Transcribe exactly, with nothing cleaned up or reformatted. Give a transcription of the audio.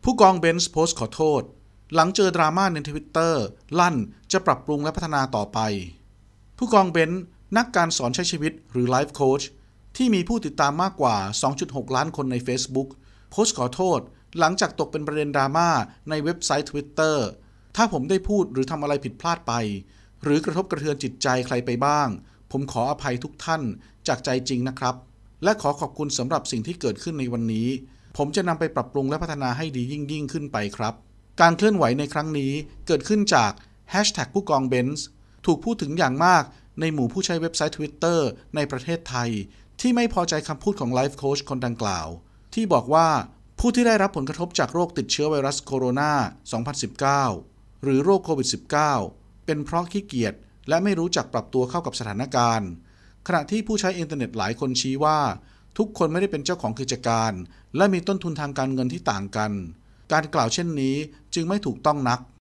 ผู้กองเบนซ์โพสต์ขอโทษหลังเจอดราม่าใน Twitter ลั่นจะปรับปรุงและพัฒนาต่อไปผู้กองเบนซ์นักการสอนใช้ชีวิตหรือไลฟ์โค้ชที่มีผู้ติดตามมากกว่า สองจุดหก ล้านคนใน Facebook โพสต์ขอโทษหลังจากตกเป็นประเด็นดราม่าในเว็บไซต์ Twitter ถ้าผมได้พูดหรือทำอะไรผิดพลาดไปหรือกระทบกระเทือนจิตใจใครไปบ้างผมขออภัยทุกท่านจากใจจริงนะครับและขอขอบคุณสำหรับสิ่งที่เกิดขึ้นในวันนี้ผมจะนำไปปรับปรุงและพัฒนาให้ดียิ่งยิ่งขึ้นไปครับการเคลื่อนไหวในครั้งนี้เกิดขึ้นจาก แฮชแท็ก ผู้กองเบนซ์ถูกพูดถึงอย่างมากในหมู่ผู้ใช้เว็บไซต์ Twitter ในประเทศไทยที่ไม่พอใจคำพูดของไลฟ์โค้ชคนดังกล่าวที่บอกว่าผู้ที่ได้รับผลกระทบจากโรคติดเชื้อไวรัสโคโรนา สองพันสิบเก้า หรือโรคโควิด สิบเก้า เป็นเพราะขี้เกียจและไม่รู้จักปรับตัวเข้ากับสถานการณ์ขณะที่ผู้ใช้อินเทอร์เน็ตหลายคนชี้ว่าทุกคนไม่ได้เป็นเจ้าของกิจการและมีต้นทุนทางการเงินที่ต่างกันการกล่าวเช่นนี้จึงไม่ถูกต้องนัก